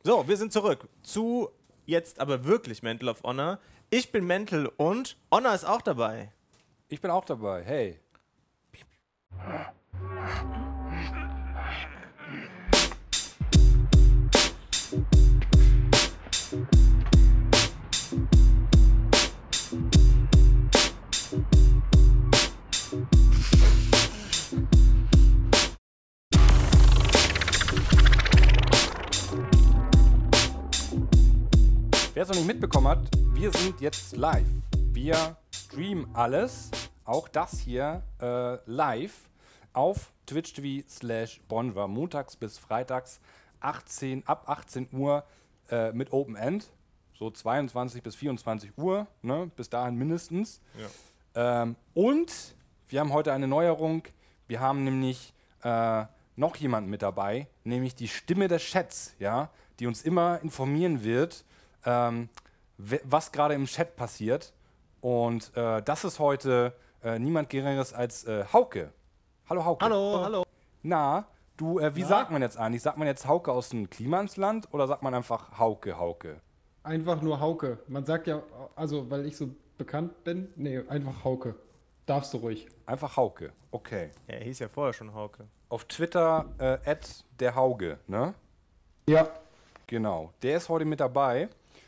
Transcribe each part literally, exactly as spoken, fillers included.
So, wir sind zurück zu jetzt aber wirklich Mantle of Honor. Ich bin Mantle und Honor ist auch dabei. Ich bin auch dabei. Hey. Wer es noch nicht mitbekommen hat, wir sind jetzt live. Wir streamen alles, auch das hier, äh, live auf Twitch T V slash Bonva, montags bis freitags achtzehn, ab achtzehn Uhr äh, mit Open End, so zweiundzwanzig bis vierundzwanzig Uhr, ne, bis dahin mindestens. Ja. Ähm, und wir haben heute eine Neuerung, wir haben nämlich äh, noch jemanden mit dabei, nämlich die Stimme des Chats, ja, die uns immer informieren wird, ähm, was gerade im Chat passiert. Und äh, das ist heute äh, niemand Geringeres als äh, Hauke. Hallo Hauke. Hallo, hallo. Na, du, äh, wie Na? sagt man jetzt eigentlich? Sagt man jetzt Hauke aus dem Klimansland oder sagt man einfach Hauke, Hauke? Einfach nur Hauke. Man sagt ja, also weil ich so bekannt bin, nee, einfach Hauke. Darfst du ruhig. Einfach Hauke, okay. Ja, er hieß ja vorher schon Hauke. Auf Twitter äh, at der Hauge, ne? Ja. Genau, der ist heute mit dabei.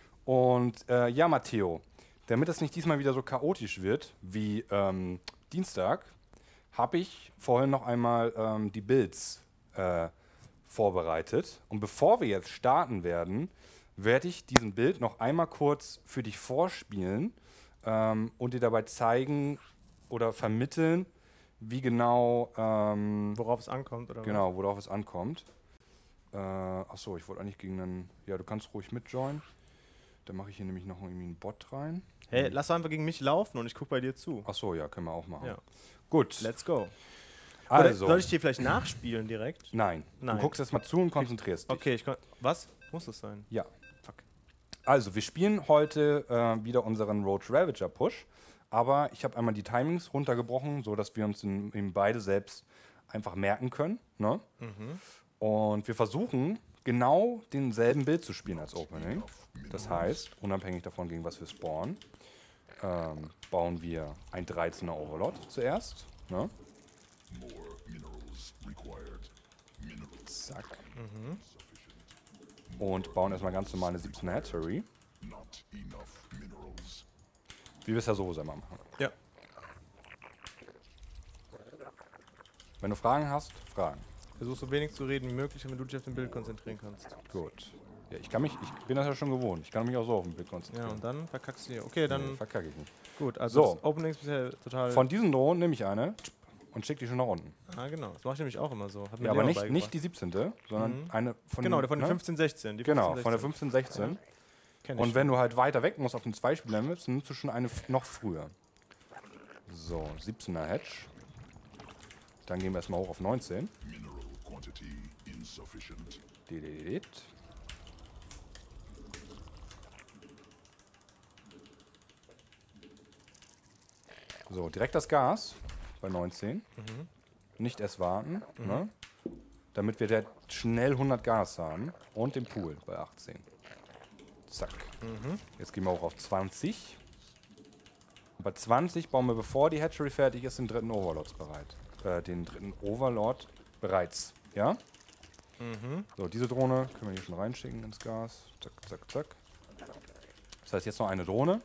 Und äh, ja, Matteo, damit es nicht diesmal wieder so chaotisch wird wie ähm, Dienstag, habe ich vorhin noch einmal ähm, die Builds äh, vorbereitet. Und bevor wir jetzt starten werden, werde ich diesen Build noch einmal kurz für dich vorspielen ähm, und dir dabei zeigen oder vermitteln, wie genau, ähm, Worauf es ankommt, oder genau, worauf es ankommt. Äh, achso, ich wollte eigentlich gegen einen, ja, du kannst ruhig mitjoinen. Dann mache ich hier nämlich noch irgendwie einen Bot rein. was? Hey, lass doch einfach gegen mich laufen und ich guck bei dir zu. Achso, ja, können wir auch machen. Ja. Gut, Let's go. also. Oder soll ich dir vielleicht nachspielen direkt? Nein. Nein. Du guckst jetzt mal zu und konzentrierst dich. Okay, ich kann. Was? Muss das sein? Ja. Fuck. Also, wir spielen heute äh, wieder unseren Roach Ravager Push, aber ich habe einmal die Timings runtergebrochen, sodass wir uns in, in beide selbst einfach merken können. Ne? Mhm. Und wir versuchen, genau denselben Bild zu spielen als Opening. Das heißt, unabhängig davon, gegen was wir spawnen, ähm, bauen wir ein dreizehner Overlord zuerst. Ne? Zack. Mhm. Und bauen erstmal ganz normal eine siebzehner Hatchery. Wie wir es ja sowieso immer machen. Ja. Wenn du Fragen hast, Fragen. Versuch so wenig zu reden wie möglich, damit du dich auf den Bild konzentrieren kannst. Gut. Ja, ich kann mich, ich bin das ja schon gewohnt. Ich kann mich auch so auf den Bild Ja, konzentrieren. und dann verkackst du hier. Okay, dann. Nee, verkacke ich nicht. Gut, also So. das Opening ist bisher total. Von diesen Drohnen nehme ich eine und schicke die schon nach unten. Ah, genau. Das mache ich nämlich auch immer so. Hat mir Ja, aber Leo nicht, beigebracht. nicht die siebzehnte, sondern Mhm. eine von Genau, der von den ne? fünfzehn sechzehn. Die Genau, von der fünfzehn sechzehn. Kenn ich. Und wenn du halt weiter weg musst auf den Zwei-Spieler willst, dann nimmst du schon eine f- noch früher. So, siebzehner Hatch. Dann gehen wir erstmal hoch auf neunzehn. Didididid. So, direkt das Gas bei neunzehn. Mhm. Nicht erst warten, ne? Damit wir da schnell hundert Gas haben. Und den Pool bei achtzehn. Zack. Mhm. Jetzt gehen wir hoch auf zwanzig. Und bei zwanzig bauen wir, bevor die Hatchery fertig ist, den dritten Overlord bereit. Äh, den dritten Overlord bereits. Ja? Mhm. So, diese Drohne können wir hier schon reinschicken ins Gas. Zack, zack, zack. Das heißt, jetzt noch eine Drohne.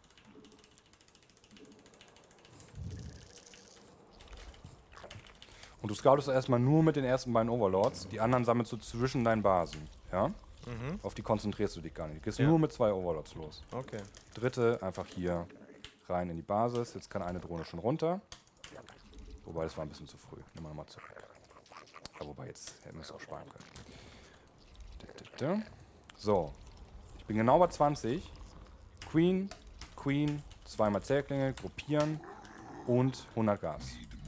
Und du scoutest erstmal nur mit den ersten beiden Overlords. Die anderen sammelst du zwischen deinen Basen. Ja? Mhm. Auf die konzentrierst du dich gar nicht. Du gehst Ja. nur mit zwei Overlords los. Okay. Dritte einfach hier rein in die Basis. Jetzt kann eine Drohne schon runter. Wobei, das war ein bisschen zu früh. Nehmen wir nochmal zurück. Ja, wobei, jetzt hätten wir es auch sparen können. So. Ich bin genau bei zwanzig. Queen, Queen, zweimal Zerklinge, gruppieren und hundert Gas.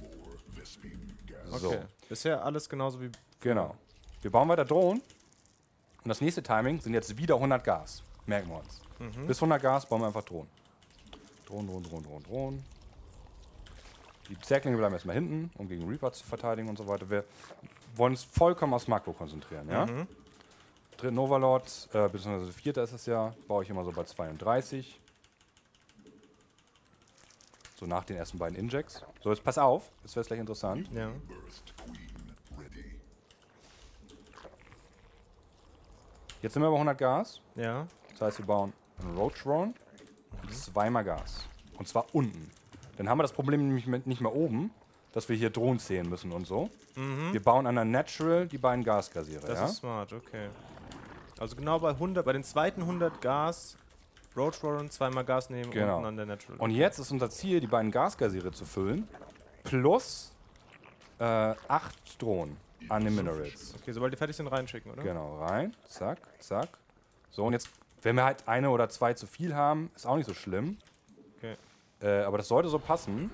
So, Okay. Bisher alles genauso wie. genau. Wir bauen weiter Drohnen. Und das nächste Timing sind jetzt wieder hundert Gas. Merken wir uns. Mhm. Bis hundert Gas bauen wir einfach Drohnen. Drohnen, Drohnen, Drohnen, Drohnen, Drohnen. Die Zerklinge bleiben erstmal hinten, um gegen Reaper zu verteidigen und so weiter. Wir wollen uns vollkommen aufs Makro konzentrieren, ja? Mhm. dritten Overlord, äh, beziehungsweise vierter ist es ja, baue ich immer so bei zweiunddreißig. So nach den ersten beiden Injects. So, jetzt pass auf, das wäre gleich interessant. Ja. Jetzt sind wir bei hundert Gas. Ja. Das heißt, wir bauen einen Roach Drone und zweimal Gas. Und zwar unten. Dann haben wir das Problem nämlich mit- nicht mehr oben, dass wir hier Drohnen zählen müssen und so. Mhm. Wir bauen an der Natural die beiden Gasgasierer. Das Ja? ist smart, okay. Also genau bei hundert, bei den zweiten hundert Gas, Roach Warren, zweimal Gas nehmen Genau. unten an der Natural. Und jetzt ist unser Ziel, die beiden Gasgasierer zu füllen, plus äh, acht Drohnen an den Minerals. Okay, sobald die fertig sind, reinschicken, oder? Genau, rein, zack, zack. So, und jetzt, wenn wir halt eine oder zwei zu viel haben, ist auch nicht so schlimm. Okay. Äh, aber das sollte so passen.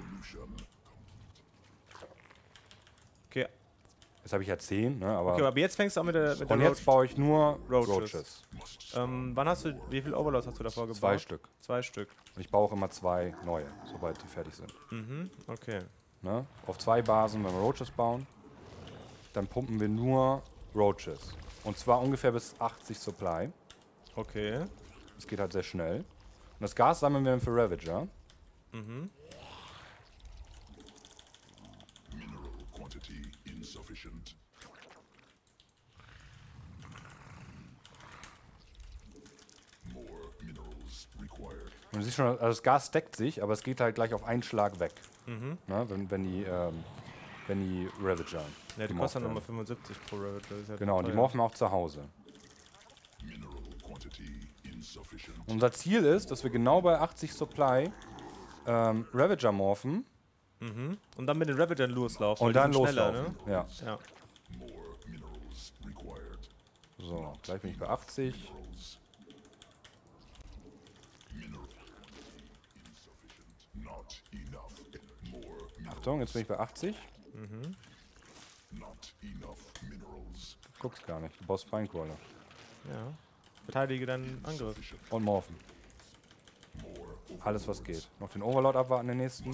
Okay, Jetzt habe ich ja zehn, ne? Aber okay, aber jetzt fängst du an mit der, mit der und jetzt Roach. baue ich nur Roaches. Roaches. Ähm, wann hast du, wie viele Overlords hast du davor gebaut? Zwei Stück. Zwei Stück. Und ich baue auch immer zwei neue, sobald die fertig sind. Mhm, okay. Ne? Auf zwei Basen, wenn wir Roaches bauen, dann pumpen wir nur Roaches. Und zwar ungefähr bis achtzig Supply. Okay. Das geht halt sehr schnell. Und das Gas sammeln wir dann für Ravager. Mhm. Mineral quantity insufficient. More minerals required. Und du siehst schon, also das Gas stackt sich, aber es geht halt gleich auf einen Schlag weg. Mhm. Ne? Wenn, wenn die, ähm, wenn die Ravager. Ja, die gemorpht kostet dann werden. nochmal fünfundsiebzig pro Ravager. Das ist ja Genau, und die teuer. morphen auch zu Hause. Mineral quantity insufficient. Unser Ziel ist, dass wir genau bei achtzig Supply ähm, Ravager morphen Mhm. Und dann mit den Ravagern loslaufen. und weil dann die sind schneller, loslaufen. ne? Ja. Ja. More minerals required. So, gleich bin ich bei achtzig. Minerals. Mineral quantity insufficient. Not enough. More minerals. Achtung, jetzt bin ich bei achtzig. Not enough minerals. Du guckst gar nicht, du baust Spinecrawler. Ja. Verteidige deinen Angriff. Und morphen. Alles, was geht. Noch den Overlord abwarten, den nächsten.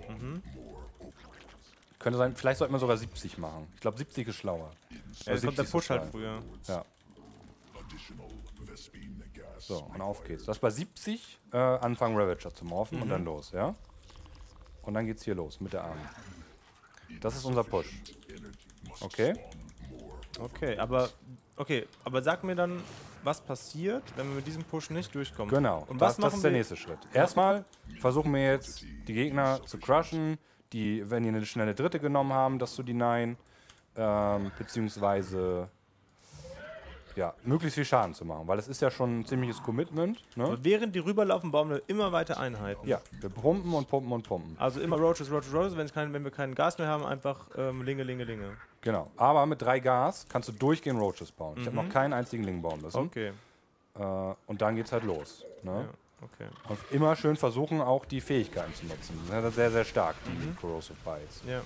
Könnte sein, vielleicht sollte man sogar siebzig machen. Ich glaube, siebzig ist schlauer. Ja, jetzt kommt der siebzig Push halt Supply. früher. Ja, Additional Vespine gas. so, und auf geht's. Das bei siebzig äh, anfangen Ravager zu morphen und dann Mhm. los, ja? Und dann geht's hier los mit der Arme. Das ist unser Push. Okay? Okay, aber okay, aber sag mir dann, was passiert, wenn wir mit diesem Push nicht durchkommen. Genau, Und das, was das machen ist der wir? nächste Schritt. Erstmal versuchen wir jetzt, die Gegner zu crushen, die, wenn die eine schnelle Dritte genommen haben, das zu denyen, ähm, beziehungsweise ja, möglichst viel Schaden zu machen, weil es ist ja schon ein ziemliches Commitment. Ne? Aber während die rüberlaufen, bauen wir immer weiter Einheiten. Ja, wir pumpen und pumpen und pumpen. Also immer Roaches, Roaches, Roaches. Wenn, kein, wenn wir kein Gas mehr haben, einfach ähm, Linge, Linge, Linge. Genau, aber mit drei Gas kannst du durchgehend Roaches bauen. Ich habe Mhm. noch keinen einzigen Ling bauen müssen. Okay. Äh, und dann geht's halt los. Ne? Ja, okay. Und immer schön versuchen, auch die Fähigkeiten zu nutzen. Die sind halt sehr, sehr stark, die Corrosive Bites. Ja.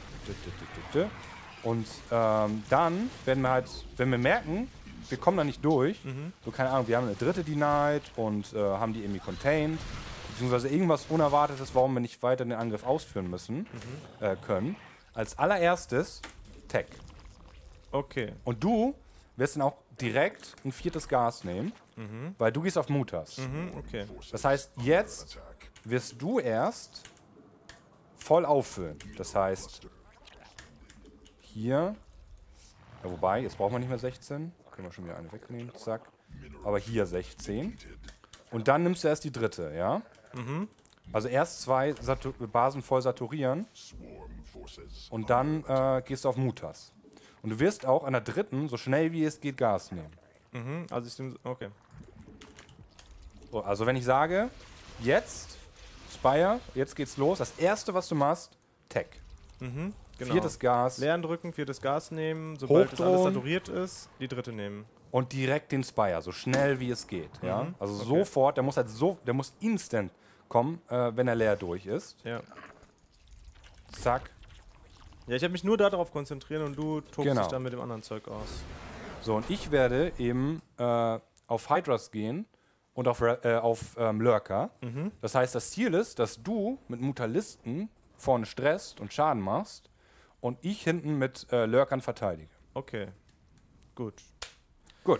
Und ähm, dann werden wir halt, wenn wir merken, wir kommen da nicht durch, Mhm. so keine Ahnung, wir haben eine dritte denied und äh, haben die irgendwie contained, beziehungsweise irgendwas Unerwartetes, warum wir nicht weiter den Angriff ausführen müssen, Mhm. äh, können. Als allererstes Tech. Okay. Und du wirst dann auch direkt ein viertes Gas nehmen, weil du gehst auf Mutas. Mhm, okay. Das heißt, jetzt wirst du erst voll auffüllen. Das heißt, hier, ja, wobei, jetzt brauchen wir nicht mehr sechzehn. Können wir schon wieder eine wegnehmen, zack. Aber hier sechzehn. Und dann nimmst du erst die dritte, ja? Also erst zwei Satu Basen voll saturieren Swarm forces. und dann äh, gehst du auf Mutas. Und du wirst auch an der dritten so schnell wie es geht Gas nehmen. Mhm, also ich nehm, okay. So, also wenn ich sage, jetzt, Spire, jetzt geht's los, das erste, was du machst, Tech. Mhm, genau. Viertes Gas Leeren drücken, viertes Gas nehmen, sobald das alles Hochdrohen. saturiert ist, die dritte nehmen. und direkt den Spire, so schnell wie es geht. Ja? Mhm, Also okay. sofort, der muss halt so, der muss instant kommen, äh, wenn er leer durch ist. Ja. Zack. Ja, ich habe mich nur darauf konzentriert und du tobst Genau. dich dann mit dem anderen Zeug aus. So, und ich werde eben äh, auf Hydras gehen und auf, Ra- äh, auf ähm, Lurker. Mhm. Das heißt, das Ziel ist, dass du mit Mutalisten vorne stresst und Schaden machst und ich hinten mit äh, Lurkern verteidige. Okay. Gut. Gut.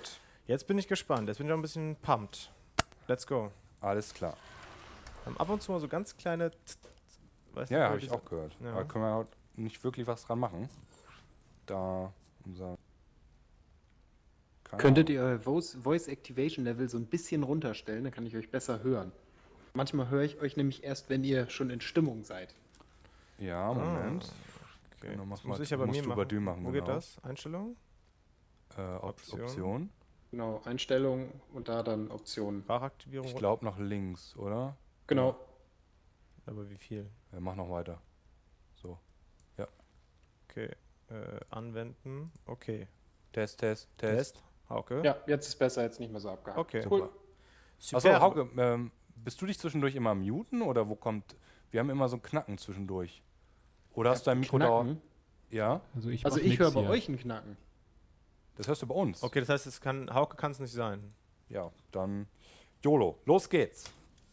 Jetzt bin ich gespannt. Jetzt bin ich auch ein bisschen pumped. Let's go. Alles klar. Haben ab und zu mal so ganz kleine... Tz- tz- weiß nicht, Ja, wo habe ich diese- auch gehört. Ja. Aber können wir halt nicht wirklich was dran machen. Da unser... Keine Könntet Ahnung. ihr euer Voice, Voice Activation Level so ein bisschen runterstellen, dann kann ich euch besser hören. Manchmal höre ich euch nämlich erst, wenn ihr schon in Stimmung seid. Ja, Moment. Okay. Genau, mach Das mal- muss ich ja bei musst mir du machen. bei dir machen, Wo geht genau. das? Einstellungen? Äh, Op Option. Option. Genau, Einstellungen und da dann Optionen. Sprachaktivierung? Ich glaube nach links, oder? Genau. Aber wie viel? Ja, mach noch weiter. So. Okay. Äh, anwenden. Okay. Test, Test, Test. Test. Hauke. Ja, jetzt ist besser, jetzt nicht mehr so abgehakt. Okay. Cool. Super. Achso, Hauke, ähm, bist du dich zwischendurch immer muten oder wo kommt. Wir haben immer so ein Knacken zwischendurch. Oder hast du dein Mikro da. Knacken. Ja? Also ich, Also mach ich nix höre bei hier. euch ein Knacken. Das hörst du bei uns. Okay, das heißt, es kann, Hauke kann es nicht sein. Ja, dann YOLO. Los geht's.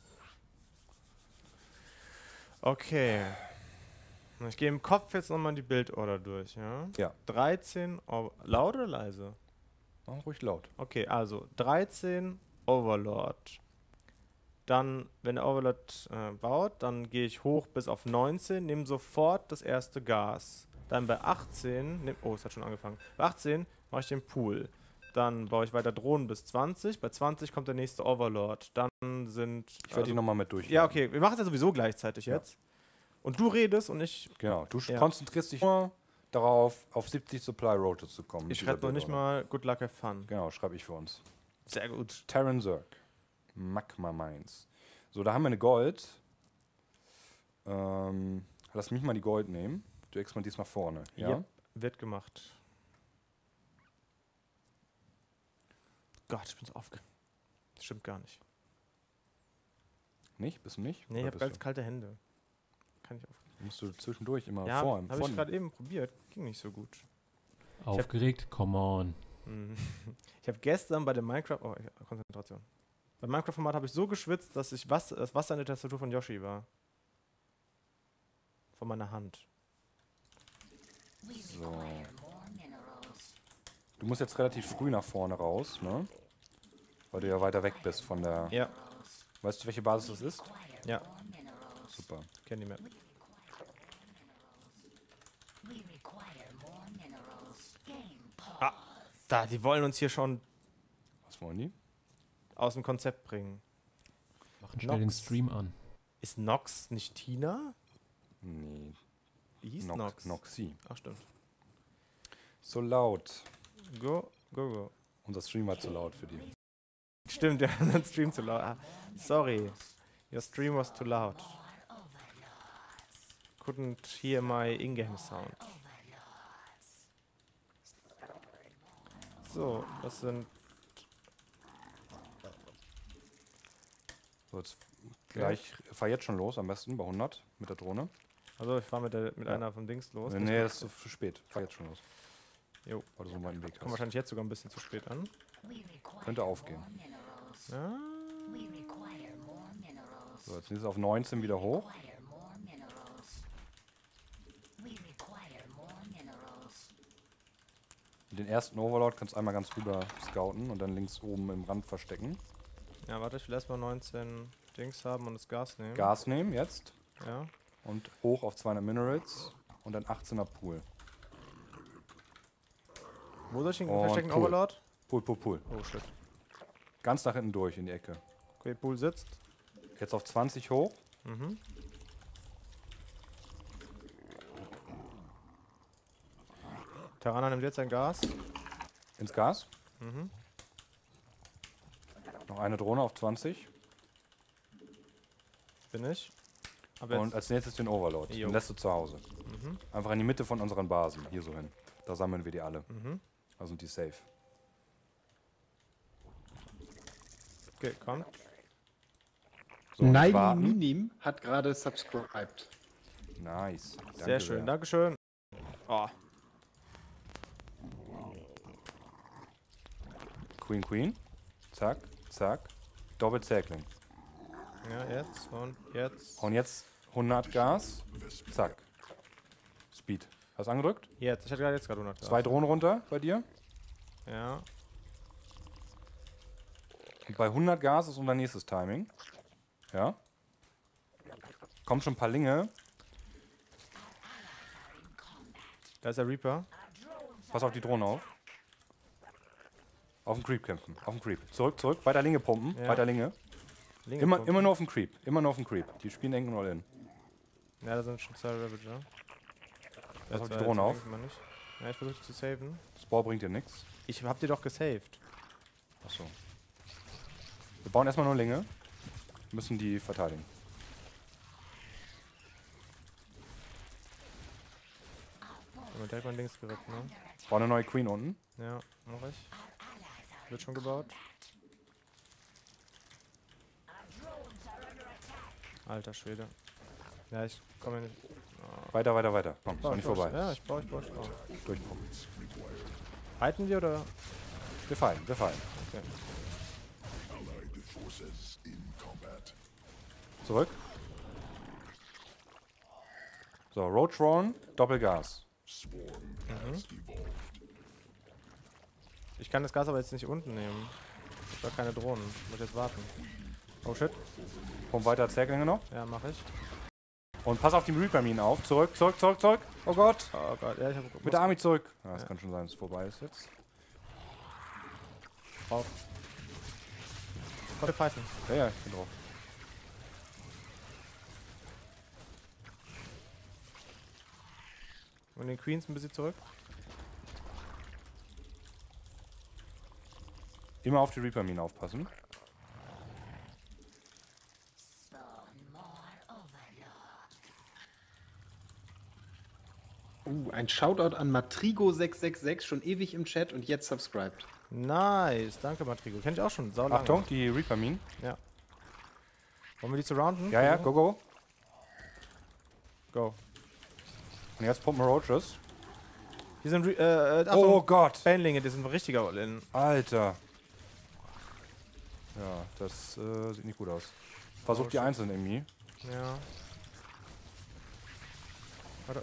Okay. Ich gehe im Kopf jetzt nochmal die Bildorder durch, ja? Ja. dreizehn, Over laut oder leise? Mach ruhig laut. Okay, also dreizehn Overlord. Dann, wenn der Overlord äh, baut, dann gehe ich hoch bis auf neunzehn, nehme sofort das erste Gas. Dann bei achtzehn, nehm, oh, es hat schon angefangen. Bei achtzehn mache ich den Pool. Dann baue ich weiter Drohnen bis zwanzig. Bei zwanzig kommt der nächste Overlord. Dann sind... Ich werde die nochmal mit durch. Ja, okay, wir machen es ja sowieso gleichzeitig Ja. jetzt. Und du redest und ich... Genau. Du Ja. konzentrierst dich nur darauf, auf siebzig Supply Roaches zu kommen. Ich mit dieser schreibe noch nicht Bildorder. mal Good Luck, Have Fun. Genau, schreibe ich für uns. Sehr gut. Terran Zerg. Magma Mines. So, da haben wir eine Gold. Ähm, lass mich mal die Gold nehmen. Du expandierst nach vorne. Ja? Yep, wird gemacht. Gott, ich bin so aufge... Das stimmt gar nicht. Nicht? Bist du nicht? Nee, ich Oder habe bist ganz kalte Hände. Kann ich auf... du? Musst du zwischendurch immer Ja, vor, habe ich vorne- gerade eben probiert. Ging nicht so gut. Aufgeregt? Come on. Mhm. Ich habe gestern bei dem Minecraft... Oh, ich- Konzentration. Beim Minecraft-Format habe ich so geschwitzt, dass ich was, das Wasser in der Tastatur von Yoshi war. Von meiner Hand. So. Du musst jetzt relativ früh nach vorne raus, ne? Weil du ja weiter weg bist von der... Ja, Weißt du, welche Basis das ist? ja, Super. kenn die Map. Ah, da, die wollen uns hier schon Was wollen die? aus dem Konzept bringen. Machen schnell den Nox. Stream an. Ist Nox nicht Tina? Nee. Die hieß Nox. Nox. Noxy. Ach, stimmt. So laut. Go, go, go. Unser Stream war zu laut für die. Stimmt, ja, dein Stream zu laut. Ah, sorry. Your stream was too loud. Couldn't hear my in-game sound. So, das sind... So, jetzt gleich, fahr jetzt schon los, am besten bei hundert mit der Drohne. Also ich fahr mit, der, mit Ja. einer vom Dings los. Nee, nee, das ist so zu spät. Fahr jetzt schon los. Jo. Weil du so einen weiten Weg Kommt hast. wahrscheinlich jetzt sogar ein bisschen zu spät an. Könnte aufgehen. Ja. So, jetzt ist es auf neunzehn wieder hoch. Den ersten Overlord kannst du einmal ganz rüber scouten und dann links oben im Rand verstecken. Ja, warte, ich will erstmal neunzehn Dings haben und das Gas nehmen. Gas nehmen jetzt Ja. und hoch auf zweihundert Minerals und dann achtzehner Pool. Wo soll ich ihn Und verstecken, Pool. Overlord? Pool, Pool, Pool. Oh shit. Ganz nach hinten durch in die Ecke. Okay, Pool sitzt. Jetzt auf zwanzig hoch. Mhm. Terraner nimmt jetzt sein Gas. Ins Gas. Mhm. Noch eine Drohne auf zwanzig. Bin ich. Aber Und jetzt, als nächstes den Overlord. Jo. Den lässt du zu Hause. mhm. Einfach in die Mitte von unseren Basen. Hier so hin. Da sammeln wir die alle. Mhm. Also sind die safe. Okay, kommt. So, nicht Nein, warten. Minim hat gerade subscribed. Nice. Danke Sehr schön, Dankeschön. Oh, Queen, Queen. Zack, zack. Doppelzägling. ja, jetzt und jetzt. Und jetzt hundert Gas. Zack. Speed. Hast du angedrückt? Jetzt, ich hatte gerade jetzt gerade hundert Gas. Zwei Drohnen runter bei dir. Ja. Und bei hundert Gas ist unser nächstes Timing. Ja. Kommen schon ein paar Linge. Da ist der Reaper. Pass auf die Drohne auf. Auf den Creep kämpfen. Auf den Creep. Zurück, zurück. Weiter Linge pumpen. Ja. Weiter Linge. Linke Immer, pumpen. immer nur auf den Creep. Immer nur auf den Creep. Die spielen eng und all in. Ja, da sind schon zwei Ravager. Pass auf die Jetzt, äh, Drohne jetzt auf. denk ich mal nicht. Ja, ich versuche zu saven. Das Ball bringt dir nichts. Ich hab dir doch gesaved. Achso. Wir bauen erstmal nur Linge. Müssen die verteidigen. Ich hab direkt mein Dings gerippt, ne? Bauen eine neue Queen unten. Ja, mach ich. Wird schon gebaut. Alter Schwede. Ja, ich komme nicht. Weiter, weiter, weiter. Komm, ist Bau, noch ich nicht bau, vorbei. Ja, ich baue, ich baue, ich baue. Durchpumpen. Halten wir oder? Wir fallen, wir fallen. Okay. Allied forces in combat. Zurück. So, Roadrun, Doppelgas. Swarm has evolved. Ich kann das Gas aber jetzt nicht unten nehmen. Ich hab keine Drohnen. Ich muss jetzt warten. Oh shit. Pump weiter Zerglinge noch. Ja, mach ich. Und pass auf die Reaper-Minen auf. Zurück, zurück, zurück, zurück. Oh Gott. Oh Gott, ja, ich hab Mit der Army zurück. Ja, das Ja. kann schon sein, dass es vorbei ist jetzt. drauf. Konnte pfeifen. Ja, ja, ich bin drauf. Und den Queens ein bisschen zurück. Immer auf die Reaper-Minen aufpassen. Uh, ein Shoutout an Matrigo sechs sechs sechs, schon ewig im Chat und jetzt subscribed. Nice, danke Matrigo. Kenn ich auch schon. Sau lange. Achtung, die Reaper-Minen. Ja. Wollen wir die surrounden? Ja, ja, go, go. Go. Und jetzt pumpen wir Roaches. Hier sind Re äh, äh, Oh Achtung, Gott. Banlinge, die sind ein richtiger All-In. Alter. Ja, das äh, sieht nicht gut aus. Versucht die einzeln irgendwie. Ja. Warte.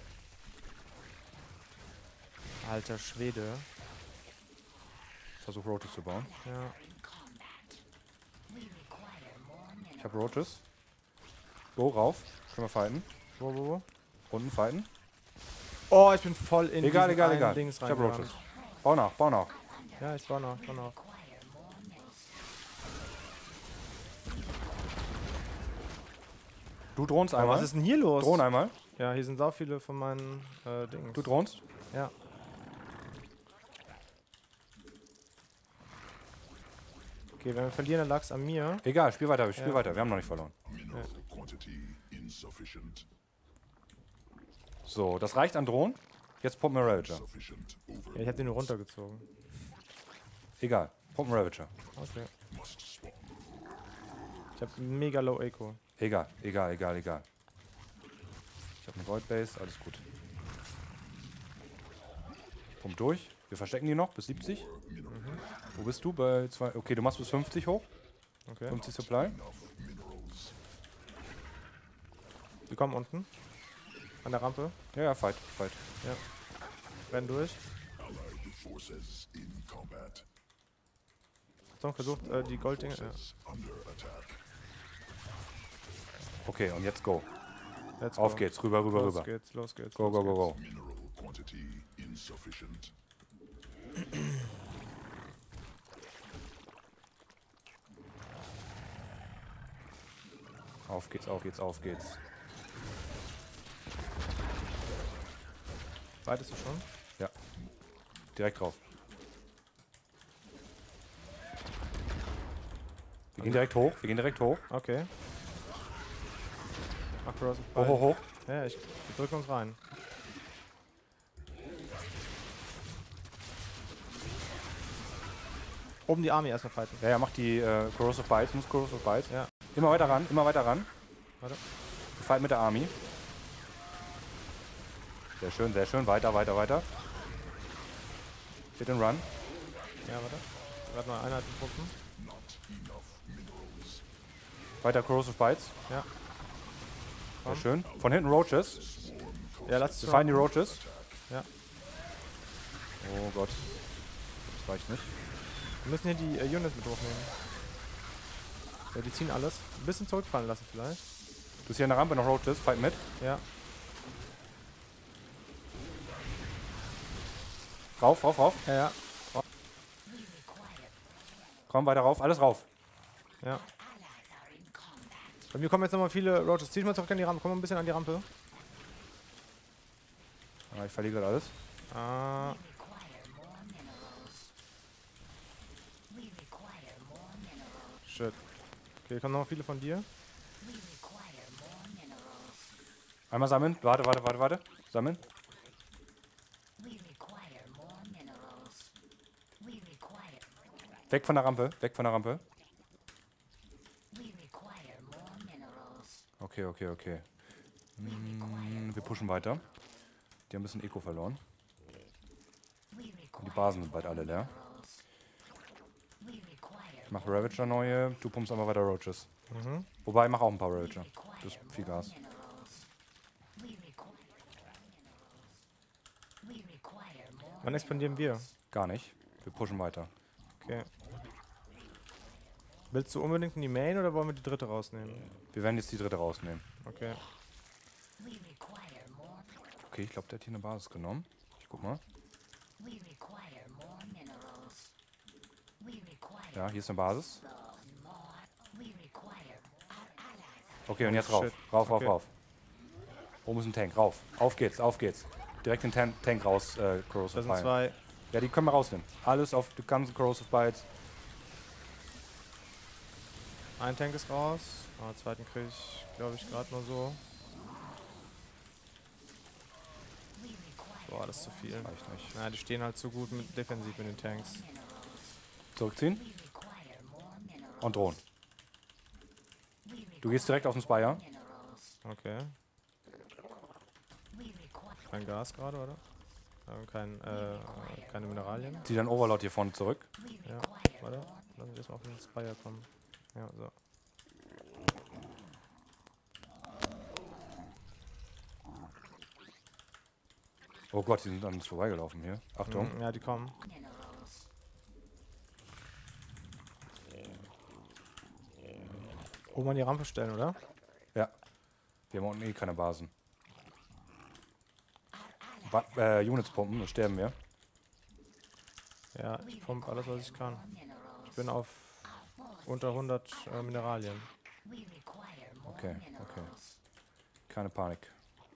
Alter Schwede. Versuch Roaches zu bauen. Ja. Ich hab Roaches. Go, rauf. Können wir fighten. Wo, wo, wo? Unten fighten. Oh, ich bin voll in Egal, diesen egal, einen egal. Dings Ich hab reingerannt. Roaches. Bau nach, bau nach. Ja, ich baue noch, ich baue noch. Du dronst Aber einmal. was ist denn hier los? Drohnen einmal. Ja, hier sind sau viele von meinen äh, Dings. Du dronst. Ja. Okay, wenn wir verlieren, dann lag's an mir. Egal, spiel weiter, spiel Ja. weiter. Wir haben noch nicht verloren. Mineral quantity insufficient. So, das reicht an Drohnen. Jetzt pumpen wir Ravager. Sufficient over. Ja, ich hab den nur runtergezogen. Egal, pumpen Ravager. Okay. Must spawn. Ich hab mega low Eco. Egal, egal, egal, egal. Ich habe eine Goldbase, alles gut. Pump durch. Wir verstecken die noch bis siebzig. Wo bist du? Bei zwei. Okay, du machst bis fünfzig hoch. Okay. fünfzig Supply. Die kommen unten. An der Rampe. Ja, ja, fight, fight. Rennen durch. Allied forces in combat. Achtung, versucht äh, die Golddinger. Ja. Forces under attack. Okay, und jetzt go. Let's Auf go. geht's, rüber, rüber, Los rüber. geht's, los geht's. Go, los go, go, geht's. go. Mineral quantity insufficient. Auf geht's, auf geht's, auf geht's. Weitest du schon? Ja. Direkt drauf. Wir gehen direkt hoch, wir gehen direkt hoch. Okay. Ach, Cross. Hoch, hoch, hoch. Ja, ich, wir drücken uns rein. Oben die Army erstmal fighten. Ja, ja, mach die äh, Corrosive Bites, muss Corrosive Bites. Ja. Immer weiter ran, immer weiter ran. Warte. Wir fighten mit der Army. Sehr schön, sehr schön. Weiter, weiter, weiter. Hit and run. Ja, warte. Warte mal, einer hat den Pumpen. Not enough minerals. Weiter Corrosive Bites. Ja. Sehr Komm. schön. Von hinten Roaches. Ja, lass Wir es fighten die Roaches. Ja. Oh Gott. Das reicht nicht. Wir müssen hier die äh, Units mit hochnehmen. Ja, die ziehen alles. Ein bisschen zurückfallen lassen vielleicht. Du bist hier an der Rampe noch Roaches, fight mit. Ja. Rauf, rauf, rauf. Ja, ja. Komm, weiter rauf, alles rauf. Ja. Bei mir kommen jetzt nochmal viele Roaches. Zieh mal zurück an die Rampe. Komm mal ein bisschen an die Rampe. Ah, ich verliere gerade alles. Ah. Shit. Okay, kommen noch viele von dir. Einmal sammeln. Warte, warte, warte, warte. Sammeln. Weg von der Rampe, weg von der Rampe. Okay, okay, okay. Hm, wir pushen weiter. Die haben ein bisschen Eco verloren. Und die Basen sind bald alle leer. Ich mache Ravager neue, du pumpst aber weiter Roaches. Mhm. Wobei, mach auch ein paar Ravager. Das ist viel Gas. Wann expandieren wir? Gar nicht. Wir pushen weiter. Okay. Willst du unbedingt in die Main oder wollen wir die dritte rausnehmen? Wir werden jetzt die dritte rausnehmen. Okay. Okay, ich glaube, der hat hier eine Basis genommen. Ich guck mal. Ja, hier ist eine Basis. Okay, und jetzt rauf. Shit. Rauf, rauf, Okay. rauf. Oben ist ein Tank. Rauf. Auf geht's, auf geht's. Direkt den Tan Tank raus, äh, Corrosive Das sind Bite. zwei. Ja, die können wir rausnehmen. Alles auf die ganzen Corrosive Bites. Ein Tank ist raus. Ah, den zweiten kriege ich, glaube ich, gerade nur so. Boah, das ist zu viel. Reicht nicht. Na, die stehen halt zu gut mit defensiv mit den Tanks. Zurückziehen. Und drohen. Du gehst direkt auf den Spire. Okay. Kein Gas gerade, oder? Äh, kein, äh, keine Mineralien. Zieh deinen Overlord hier vorne zurück. Ja, warte. Lass mich erstmal auf den Spire kommen. Ja, so. Oh Gott, die sind an uns vorbeigelaufen hier. Achtung. Mhm, ja, die kommen. Oben an die Rampe stellen, oder? Ja. Wir haben unten eh keine Basen. Ba äh, Units pumpen, dann sterben wir. Ja, ich pump alles, was ich kann. Ich bin auf unter hundert äh, Mineralien. Okay, okay. Keine Panik.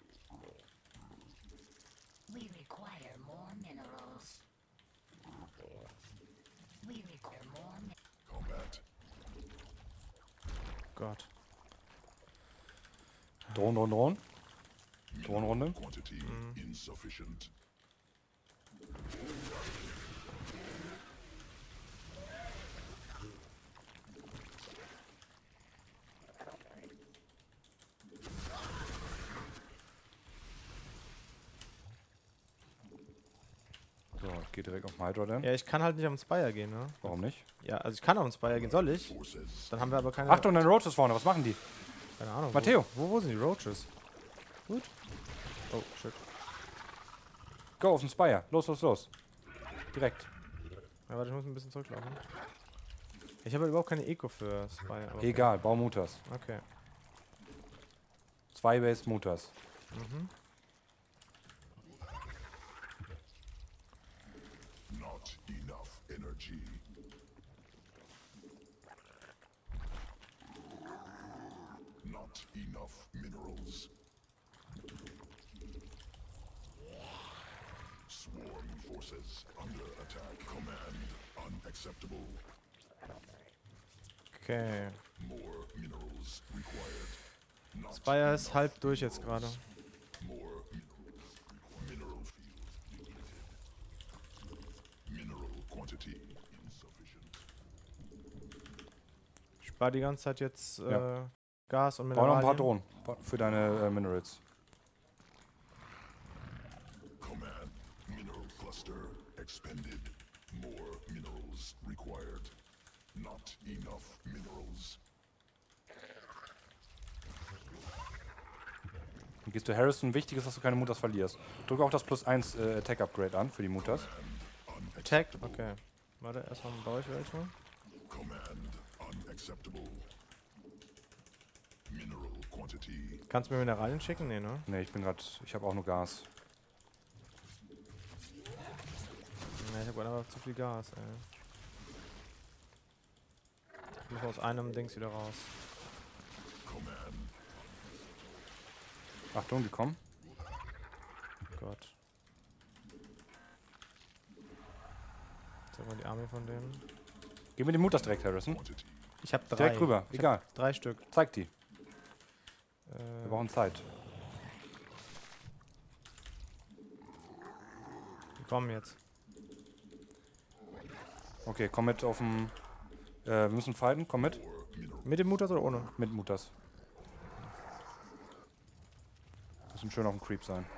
Combat. Gott. Drohnen, Drohnen, Drohnen. Drohnenrunde. Quantity insufficient. So, ich gehe direkt auf den Hydra dann. Ja, ich kann halt nicht auf den Spire gehen, ne? Warum nicht? Ja, also ich kann auf den Spire gehen, soll ich? Forces. Dann haben wir aber keine... Achtung, deine Roaches vorne, was machen die? Keine Ahnung. Matteo. Wo, wo, wo sind die Roaches? Gut. Oh, shit. Go auf den Spire. Los, los, los. Direkt. Ja, warte, ich muss ein bisschen zurücklaufen. Ich habe halt überhaupt keine Eco für Spire. aber okay. Egal, bau Mutas. Okay. Zwei Base Mutas. Mhm. Not enough energy. Not enough minerals. Swarm forces under attack. Command unacceptable. Okay. More minerals required. Not Spire ist halb durch jetzt gerade. more minerals. Mineral field depleted. Mineral quantity insufficient. Ich spare die ganze Zeit jetzt äh, Ja. Gas und Bau noch ein paar Mineralien. Drohnen ba- für deine äh, Minerals. Command mineral cluster expended. More minerals required. Not enough minerals. Dann gehst du Harrison. Wichtig ist, dass du keine Mutas verlierst. Drücke auch das plus eins äh, Attack Upgrade an für die Mutas. Attack? Okay. Warte, erstmal baue ich welche. Command unacceptable. quantity. Kannst du mir Mineralien schicken? Nee, ne? Ne, ich bin gerade, ich habe auch nur Gas. Ne, ich hab gerade einfach zu viel Gas, ey. Ich muss aus einem Dings wieder raus. Command. Achtung, die kommen. Gott. Sag mal die Armee von denen. Gib mir die Mutters direkt, Harrison. Quantity. Ich hab drei. Direkt rüber, Ich egal. Hab drei Stück. Zeig die. Äh, Wir brauchen Zeit. die kommen jetzt. Okay, komm mit auf dem. Äh, wir müssen fighten, komm mit. Mit dem Mutas oder ohne? Mit Mutters. Müssen schön auf dem Creep sein.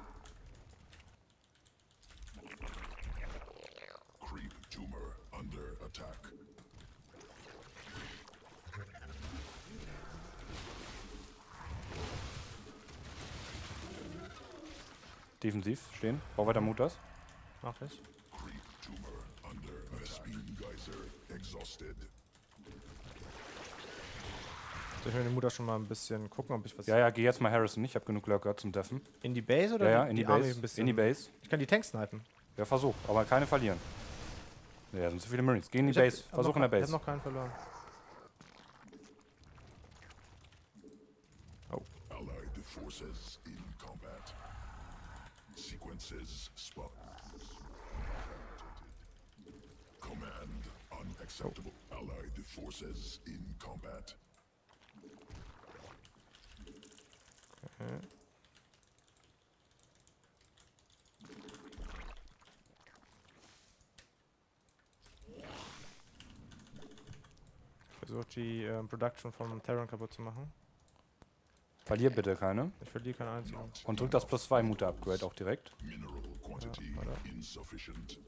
Creep tumor under attack. Defensiv stehen. Bau weiter Mutters. Mach ich. Creep tumor under Vespene Geyser exhausted. Soll ich mit dem Mutter schon mal ein bisschen gucken, ob ich was. Ja, ja, geh jetzt mal Harrison. Ich habe genug Lurker zum Deffen. In die Base oder Ja, ja, die, in die, Armee Base. ein bisschen? In die Base. Ich kann die Tanks snipen. Ja, versuch. Aber keine verlieren. Ja, sind zu viele Marines. Geh in die Ich hab- Base. hab Versuch noch, in der Ich hab Base. noch keinen verloren. Allied forces in combat. Sequences spot. Command unacceptable. Allied forces in combat. Okay. Ich versuche die ähm, Production vom Terran kaputt zu machen. Verlier bitte keine. Ich verliere keinen einzigen. Und drück das plus zwei Mutter Upgrade auch direkt. Mineral quantity warte. insufficient.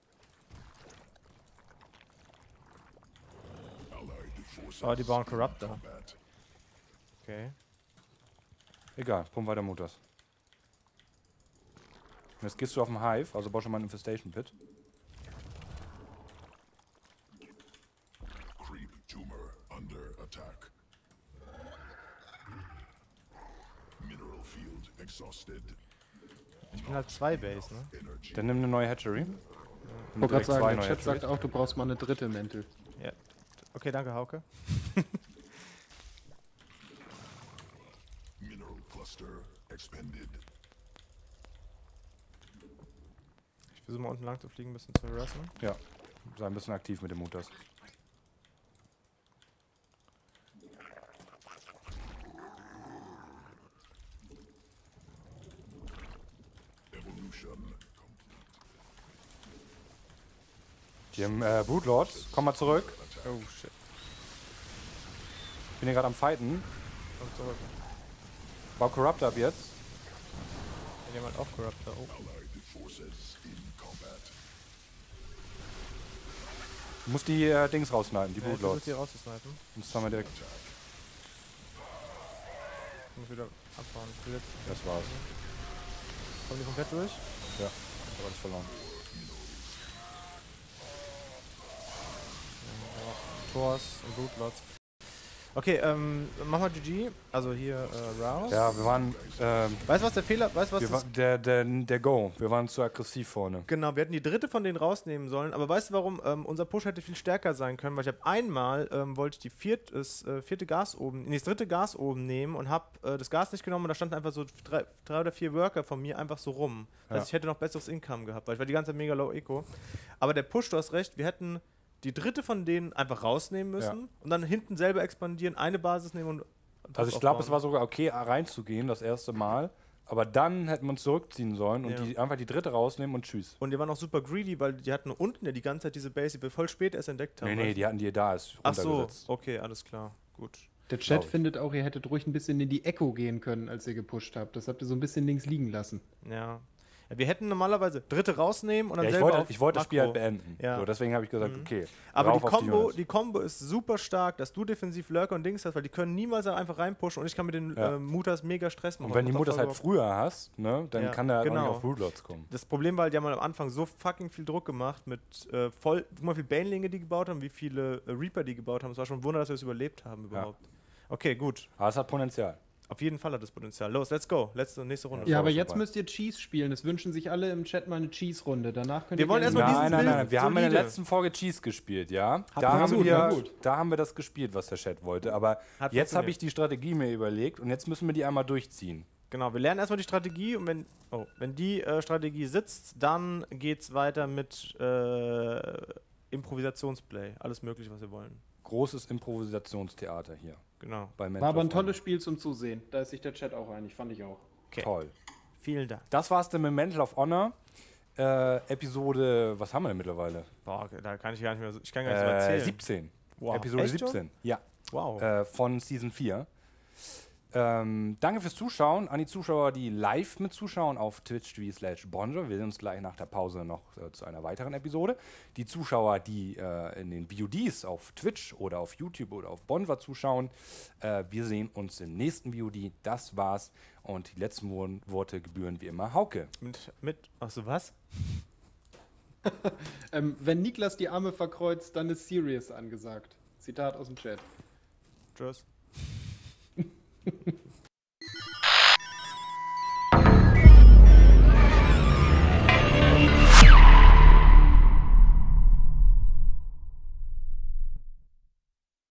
Allied forces Oh, die bauen in Corruptor. combat. Okay. Egal, pump weiter Mutters. Und jetzt gehst du auf den Hive, also bau schon mal einen Infestation Pit. Creep tumor under attack. Mineral field exhausted. Ich bin halt zwei Base, ne? Energy. Dann nimm eine neue Hatchery. Ich Nimm wollte gerade direkt sagen, zwei der neue Chat Hatcheries. sagt auch, du brauchst mal eine dritte Mäntel. Ja. Okay, danke, Hauke. Mineral cluster expended. Ich versuche mal unten lang zu fliegen, ein bisschen zu harassen. Ja, sei ein bisschen aktiv mit den Mutters. Evolution. Die haben äh, Brootlords. Komm mal zurück. Oh shit. Ich bin hier gerade am Fighten. Komm zurück. Bau Corruptor ab jetzt. Hat jemand auch Corruptor? Oh. Allied forces in combat. Du musst die äh, Dings rausschneiden, die Ja, ich versuche Brootlords. die rauszusnipen. Sonst haben wir direkt. Ich muss wieder abbauen. Ich will jetzt. Das war's. Kommen die komplett durch? Ja, ich hab alles verloren. Tors und Blutlots. Okay, ähm, mach mal G G. Also hier äh, raus. Ja, wir waren. Ähm, Weißt du was der Fehler? Weißt du was wir das war, der, der, der Go. Wir waren zu aggressiv vorne. Genau, wir hätten die dritte von denen rausnehmen sollen, aber weißt du warum? Ähm, unser Push hätte viel stärker sein können, weil ich habe einmal, ähm, wollte ich die viert, das äh, vierte Gas oben, nee, das dritte Gas oben nehmen und habe äh, das Gas nicht genommen und da standen einfach so drei, drei oder vier Worker von mir einfach so rum. Das heißt, Ja. ich hätte noch besseres Income gehabt, weil ich war die ganze Zeit mega low Eco. Aber der Push, du hast recht, wir hätten die dritte von denen einfach rausnehmen müssen Ja. und dann hinten selber expandieren, eine Basis nehmen und Also ich glaube, es war sogar okay, reinzugehen das erste Mal. Aber dann hätten wir uns zurückziehen sollen und Ja. die, einfach die dritte rausnehmen und tschüss. Und die waren auch super greedy, weil die hatten unten ja die ganze Zeit diese Base, die wir voll spät erst entdeckt haben. Nee, nee, die hatten die da, ist Ach so, runtergesetzt. okay, alles klar, gut. Der Chat Glaub ich. findet auch, ihr hättet ruhig ein bisschen in die Echo gehen können, als ihr gepusht habt. Das habt ihr so ein bisschen links liegen lassen. Ja. Ja, wir hätten normalerweise dritte rausnehmen und dann Ja, ich selber wollte, auf ich wollte das Spiel Makro. halt beenden. Ja. So, deswegen habe ich gesagt, Mhm. okay. Aber die rauf auf Combo, Units. die Combo ist super stark, dass du defensiv Lurker und Dings hast, weil die können niemals einfach reinpushen und ich kann mit den Ja. ähm, Mutas mega Stress machen. Und wenn die Das Mutters halt voll- früher hast, ne, dann Ja, kann der halt auch genau. nicht auf Broodlords kommen. Das Problem war, die haben am Anfang so fucking viel Druck gemacht mit äh, voll, guck mal, wie viele Banelinge die gebaut haben, wie viele äh, Reaper die gebaut haben. Es war schon ein Wunder, dass wir es überlebt haben überhaupt. Okay, gut. Aber es hat Potenzial. Auf jeden Fall hat das Potenzial. Los, let's go. Letzte, nächste Runde. Ja, voll aber jetzt super. müsst ihr Cheese spielen. Es wünschen sich alle im Chat mal eine Cheese-Runde. Danach könnt Wir ihr wollen gerne- erstmal diesen Nein, nein, Bild nein, wir haben in der solide. letzten Folge Cheese gespielt, ja. Hat Da haben, funktioniert, na wir, gut. da haben wir das gespielt, was der Chat wollte. Aber Hat jetzt habe funktioniert. ich die Strategie mir überlegt und jetzt müssen wir die einmal durchziehen. Genau, wir lernen erstmal die Strategie und wenn, oh, wenn die äh, Strategie sitzt, dann geht's weiter mit äh, Improvisationsplay. Alles mögliche, was wir wollen. Großes Improvisationstheater hier Genau. bei Mental War aber ein Freunde. tolles Spiel zum Zusehen. Da ist sich der Chat auch einig. Fand ich auch. Okay. Toll. Vielen Dank. Das war's dann mit Mental of Honor. Äh, Episode, was haben wir denn mittlerweile? Boah, da kann ich gar nicht mehr so, ich kann gar nicht so Äh, erzählen. siebzehn. Wow. Episode Echt schon? siebzehn. Ja. Wow. Äh, von Season vier. Ähm, danke fürs Zuschauen an die Zuschauer, die live mit zuschauen auf twitch punkt tv slash bonjour. Wir sehen uns gleich nach der Pause noch äh, zu einer weiteren Episode. Die Zuschauer, die äh, in den V O Ds auf Twitch oder auf YouTube oder auf Bonjour zuschauen, äh, wir sehen uns im nächsten V O D. Das war's. Und die letzten Wo- Worte gebühren wie immer Hauke. mit, mit, achso, was? Ähm, wenn Niklas die Arme verkreuzt, dann ist Serious angesagt. Zitat aus dem Chat. Tschüss.